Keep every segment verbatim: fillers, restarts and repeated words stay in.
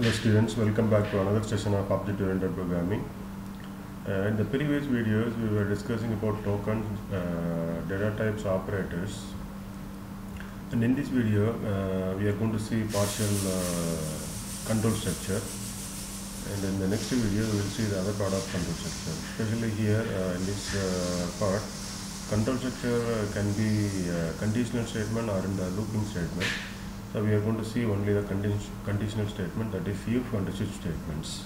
Hello students, welcome back to another session of object-oriented programming. Uh, in the previous videos, we were discussing about tokens, uh, data types, operators, and in this video, uh, we are going to see partial uh, control structure, and in the next video, we will see the other part of control structure. Especially here uh, in this uh, part, control structure uh, can be uh, conditional statement or in the looping statement. So we are going to see only the condi conditional statement, that is if and switch statements.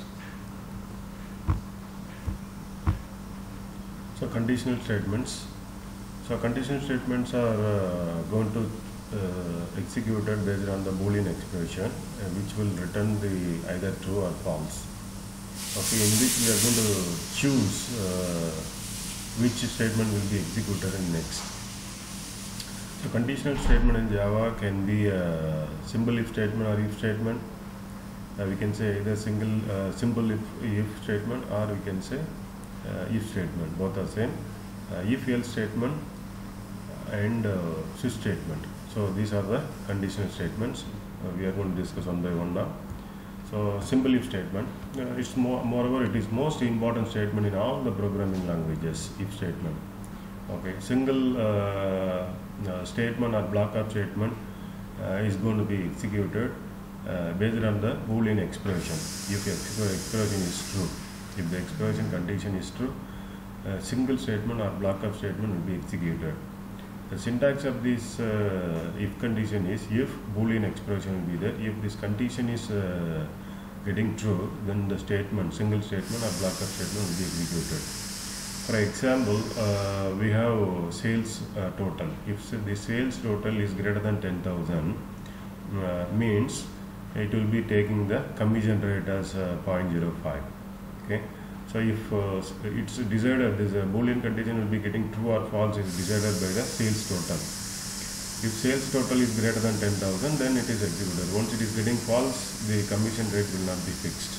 So conditional statements. So conditional statements are uh, going to uh, executed based on the Boolean expression, uh, which will return the either true or false. Okay, in which we are going to choose uh, which statement will be executed in next. So conditional statement in Java can be a simple if statement or if statement. Uh, we can say either single uh, simple if, if statement, or we can say uh, if statement. Both are same. Uh, if else statement and uh, switch statement. So these are the conditional statements. Uh, we are going to discuss one by one now. So simple if statement. Uh, it's more moreover it is most important statement in all the programming languages. If statement. Okay, single uh, uh, statement or block of statement uh, is going to be executed uh, based on the Boolean expression. If the expression is true, if the expression condition is true, a single statement or block of statement will be executed. The syntax of this uh, if condition is if Boolean expression will be there. If this condition is uh, getting true, then the statement, single statement or block of statement will be executed. For example, uh, we have sales uh, total. If the sales total is greater than ten thousand, uh, means it will be taking the commission rate as uh, zero point zero five. Okay. So if uh, it's decided, this uh, Boolean condition will be getting true or false is decided by the sales total. If sales total is greater than ten thousand, then it is executed. Once it is getting false, the commission rate will not be fixed.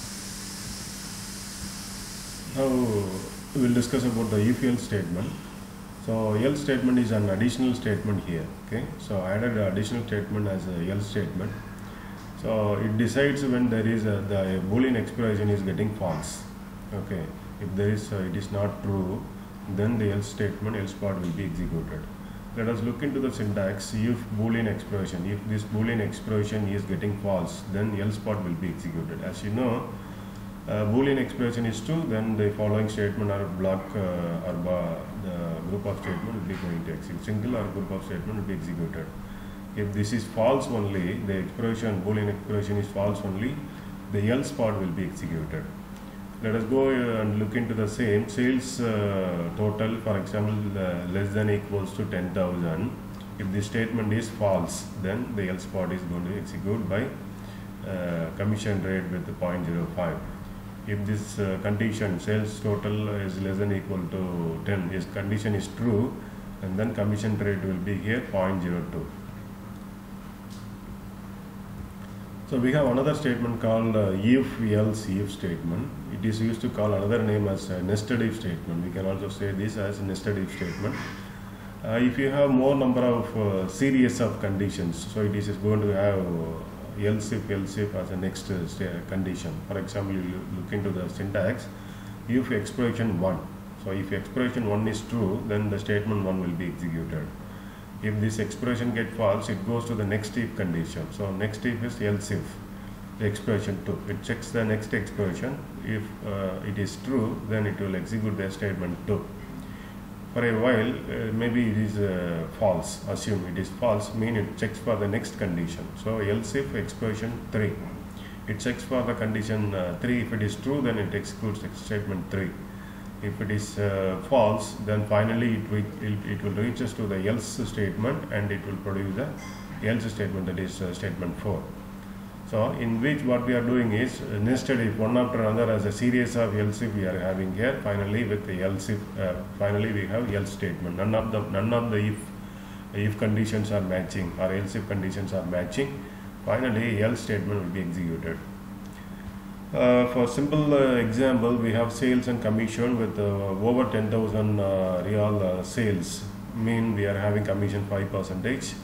Now we will discuss about the if else statement. So else statement is an additional statement here. Okay, so I added an additional statement as a else statement. So it decides when there is a, the Boolean expression is getting false. Okay, if there is uh, it is not true, then the else statement, else part will be executed. Let us look into the syntax. If Boolean expression, if this Boolean expression is getting false, then else part will be executed. As you know, Uh, Boolean expression is true, then the following statement or block uh, or uh, the group of statement will be going to execute. Single or group of statement will be executed. If this is false only, the expression, Boolean expression is false only, the else part will be executed. Let us go uh, and look into the same. Sales uh, total, for example, uh, less than equals to ten thousand. If the statement is false, then the else part is going to execute by uh, commission rate with zero point zero five. If this uh, condition, sales total is less than equal to ten, this condition is true, and then commission rate will be here zero point zero two. So we have another statement called uh, if else if statement. It is used to call another name as uh, nested if statement. We can also say this as nested if statement. Uh, if you have more number of uh, series of conditions, so it is going to have uh, else if else if as a next uh, condition. For example, you look into the syntax. If expression one, so if expression one is true, then the statement one will be executed. If this expression get false, it goes to the next if condition. So next if is else if the expression two. It checks the next expression. If uh, it is true, then it will execute the statement two. For a while, uh, maybe it is uh, false. Assume it is false, mean it checks for the next condition. So else if expression three, it checks for the condition uh, three. If it is true, then it executes statement three. If it is uh, false, then finally it will, it, it will reach us to the else statement, and it will produce the else statement, that is uh, statement four. So in which what we are doing is uh, nested if, one after another, as a series of else if we are having here. Finally with the else if, uh, finally we have else statement. None of the none of the if if conditions are matching or else if conditions are matching. Finally else statement will be executed. Uh, for simple uh, example, we have sales and commission with uh, over ten thousand uh, real uh, sales. Mean we are having commission five percentage.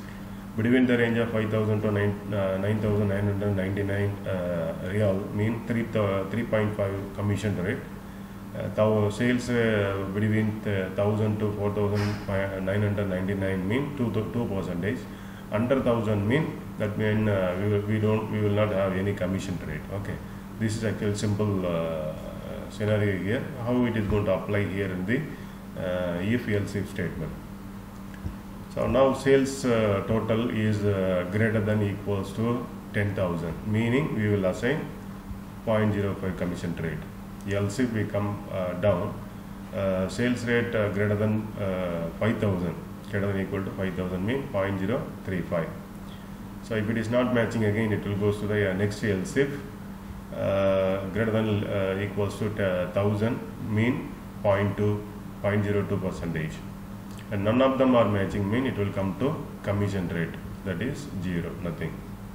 between the range of five thousand to nine thousand nine hundred ninety-nine uh, real mean three point five commission rate. Uh, sales uh, between one thousand to four thousand nine hundred ninety-nine mean two percentage. Under one thousand mean that mean uh, we, will, we don't we will not have any commission rate. Okay, this is actually simple uh, scenario here. How it is going to apply here in the uh, if else if statement. So now sales uh, total is uh, greater than equals to ten thousand, meaning we will assign zero point zero five commission rate. Else if we come uh, down, uh, sales rate uh, greater than uh, five thousand, greater than equal to five thousand mean zero point zero three five. So if it is not matching, again it will go to the uh, next else if uh, greater than uh, equals to one thousand mean zero point two, zero point zero two percentage. And none of them are matching mean it will come to commission rate, that is zero, nothing.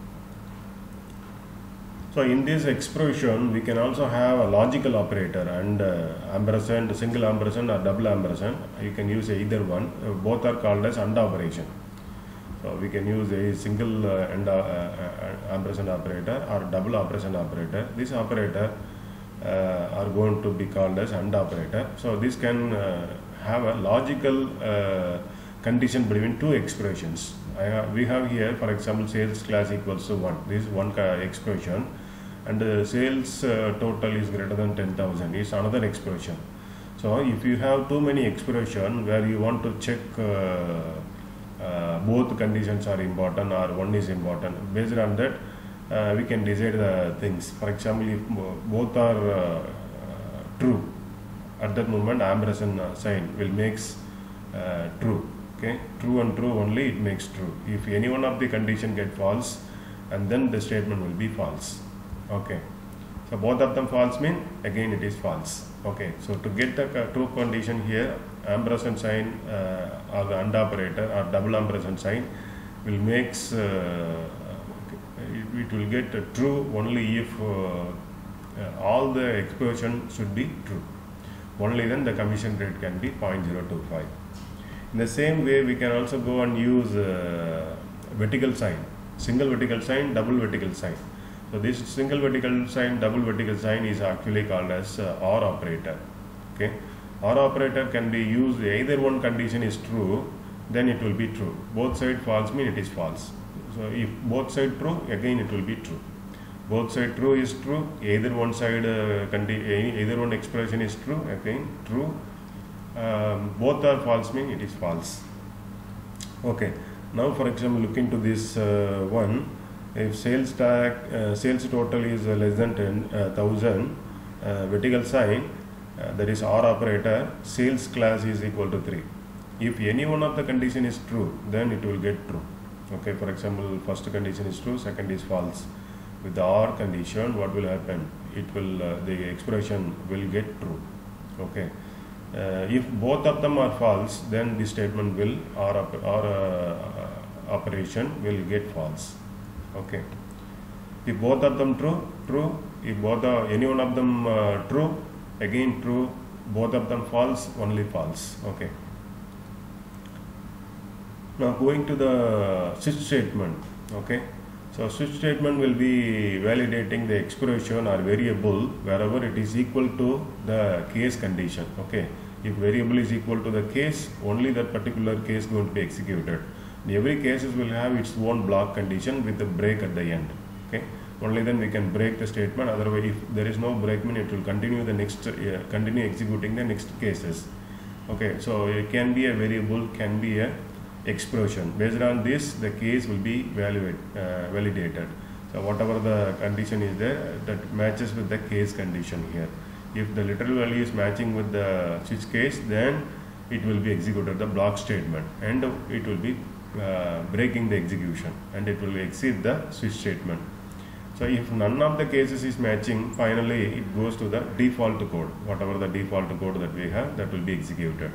So in this expression we can also have a logical operator and uh, ampersand, single ampersand or double ampersand. You can use either one. Uh, both are called as AND operation. So we can use a single uh, AND uh, uh, ampersand operator or double ampersand operator. This operator uh, are going to be called as AND operator. So this can uh, have a logical uh, condition between two expressions. I have, we have here, for example, sales class equals to one. This is one expression, and the sales uh, total is greater than ten thousand is another expression. So if you have too many expressions where you want to check uh, uh, both conditions are important or one is important, based on that uh, we can decide the things. For example, if both are uh, true, at that moment ampersand sign will makes uh, true. Okay, true and true only it makes true. If any one of the condition get false, and then the statement will be false. Okay, so both of them false mean again it is false. Okay, so to get the uh, true condition here, ampersand sign uh, or the AND operator or double ampersand sign will makes uh, it, it will get uh, true only if uh, uh, all the expression should be true. Only then the commission rate can be zero point zero two five. In the same way, we can also go and use uh, vertical sign, single vertical sign, double vertical sign. So this single vertical sign, double vertical sign is actually called as uh, OR operator. Okay, OR operator can be used either one condition is true, then it will be true. Both side false mean it is false. So if both side true, again it will be true. Both side true is true. Either one side uh, either one expression is true, again true. Um, both are false mean it is false. Okay, now for example look into this uh, one. If sales tag uh, sales total is uh, less than ten thousand, uh, vertical sign uh, that is OR operator, sales class is equal to three. If any one of the condition is true, then it will get true. Okay, for example first condition is true, second is false. With the OR condition, what will happen? It will uh, the expression will get true. Okay. Uh, if both of them are false, then the statement will or, or uh, operation will get false. Okay. If both of them true, true. If both are any one of them uh, true, again true. Both of them false, only false. Okay. Now going to the switch statement. Okay. So switch statement will be validating the expression or variable wherever it is equal to the case condition. Okay, if variable is equal to the case, only that particular case going to be executed. Every cases will have its own block condition with the break at the end. Okay, only then we can break the statement. Otherwise, if there is no break, mean it will continue the next, uh, continue executing the next cases. Okay, so it can be a variable, can be a expression. Based on this, the case will be validate, uh, validated. So whatever the condition is there, that matches with the case condition here. If the literal value is matching with the switch case, then it will be executed the block statement, and it will be uh, breaking the execution, and it will exceed the switch statement. So if none of the cases is matching, finally it goes to the default code. Whatever the default code that we have, that will be executed.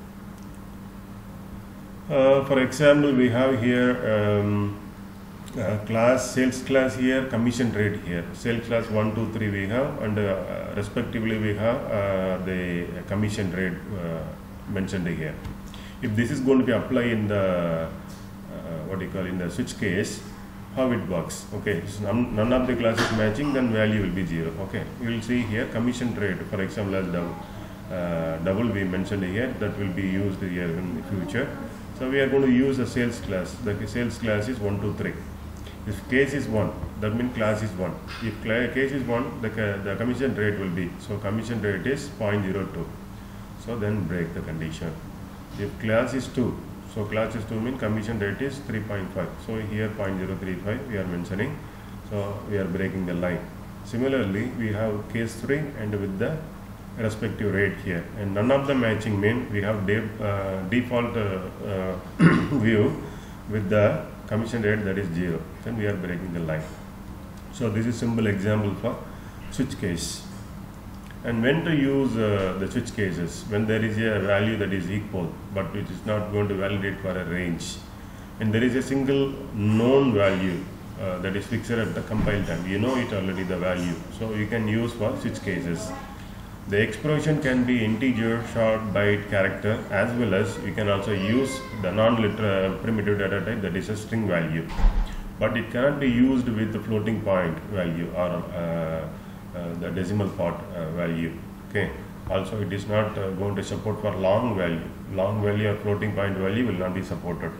Uh, for example, we have here um, uh, class, sales class here, commission rate here. Sales class one, two, three we have, and uh, respectively we have uh, the commission rate uh, mentioned here. If this is going to be applied in the uh, what you call in the switch case, how it works. Okay, so none, none of the classes matching, then value will be zero. Okay, you will see here commission rate, for example, as double, uh, double we mentioned here, that will be used here in the future. So we are going to use a sales class. The sales class is one, two, three. If case is one, that means class is one. If case is one, the, the commission rate will be, so commission rate is zero point zero two. So then break the condition. If class is two, so class is two means commission rate is three point five. So here zero point zero three five we are mentioning. So we are breaking the line. Similarly, we have case three and with the respective rate here. And none of the matching mean we have de uh, default uh, uh, view with the commission rate that is zero. Then we are breaking the line. So this is simple example for switch case. And when to use uh, the switch cases? When there is a value that is equal but it is not going to validate for a range, and there is a single known value uh, that is fixed at the compile time. You know it already, the value, so you can use for switch cases. The expression can be integer, short, byte, character, as well as you can also use the non-literal primitive data type, that is a string value, but it cannot be used with the floating point value or uh, uh, the decimal part uh, value. Okay. Also, it is not uh, going to support for long value. Long value or floating point value will not be supported.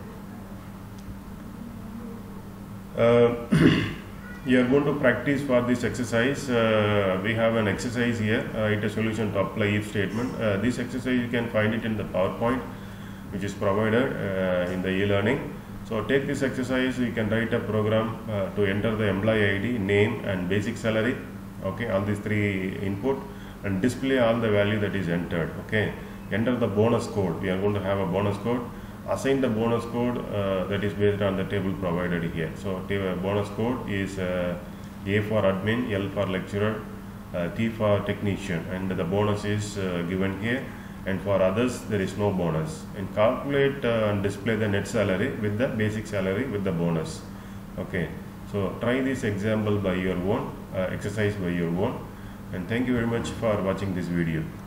Uh, you are going to practice for this exercise. Uh, we have an exercise here. Uh, it is a solution to apply if statement. Uh, this exercise you can find it in the PowerPoint, which is provided uh, in the e-learning. So take this exercise. You can write a program uh, to enter the employee I D, name, and basic salary. Okay, all these three input, and display all the value that is entered. Okay, enter the bonus code. We are going to have a bonus code. Assign the bonus code uh, that is based on the table provided here. So bonus code is uh, A for admin, L for lecturer, uh, T for technician, and the bonus is uh, given here. And for others there is no bonus. And calculate uh, and display the net salary with the basic salary with the bonus. Okay, so try this example by your own, uh, exercise by your own. And thank you very much for watching this video.